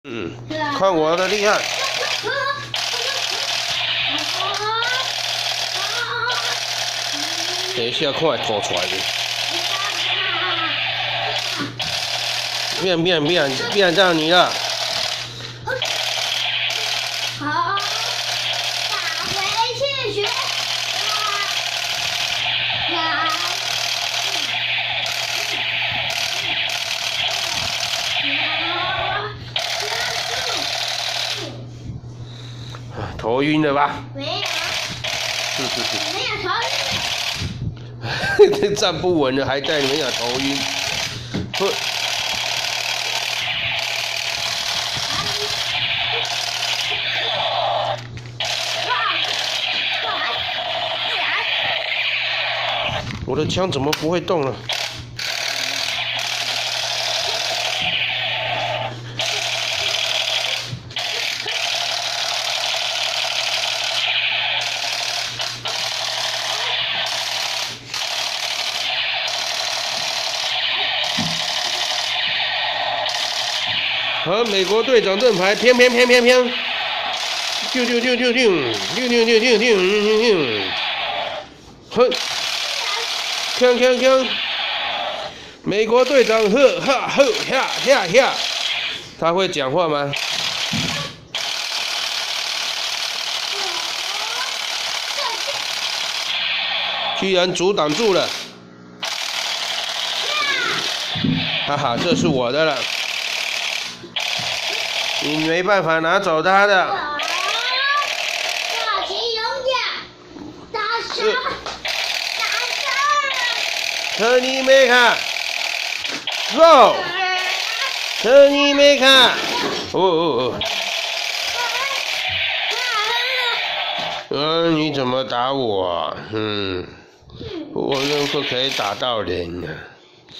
看我的厉害！等一下，快吐出来的！变到你了！ 好，打回去学。 头晕了吧？ 没有，没有头晕。 这站不稳了，还带你们俩头晕。我的枪怎么不会动了？和美国队长正牌，砰！哼！锵！美国队长哈！他会讲话吗？居然阻挡住了！哈哈，这是我的了。你没办法拿走他的。 大旗勇敢，打伤， 特尼梅卡 ，Go！ 特尼梅卡，你怎么打我？我不可以打到人啊。